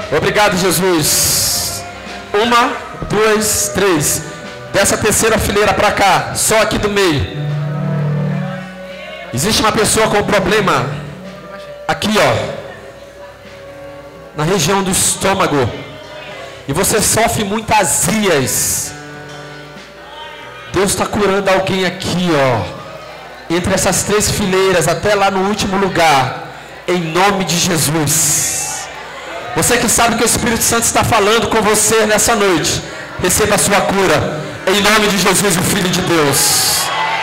Obrigado, Jesus. 1, 2, 3. Dessa terceira fileira para cá, só aqui do meio. Existe uma pessoa com problema aqui, ó, na região do estômago, e você sofre muitas azias. Deus está curando alguém aqui, ó, entre essas 3 fileiras, até lá no último lugar, em nome de Jesus. Você que sabe que o Espírito Santo está falando com você nessa noite, receba a sua cura, em nome de Jesus, o Filho de Deus.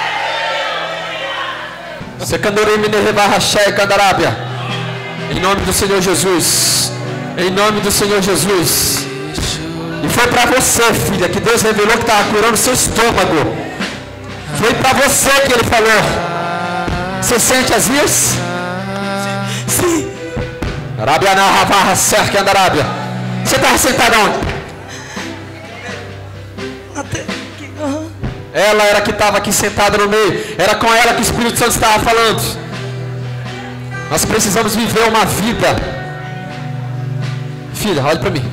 Você candoreme nerevarra e candarábia, em nome do Senhor Jesus, em nome do Senhor Jesus. E foi para você, filha, que Deus revelou que estava curando o seu estômago. Foi para você que Ele falou. Você sente azias? Sim. Arábia na ravarra cerca andarábia. Você estava sentado onde? Até aqui. Ela era que estava aqui sentada no meio. Era com ela que o Espírito Santo estava falando. Nós precisamos viver uma vida. Filha, olhe para mim.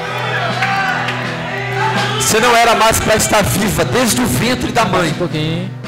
Você não era mais para estar viva desde o ventre da mãe.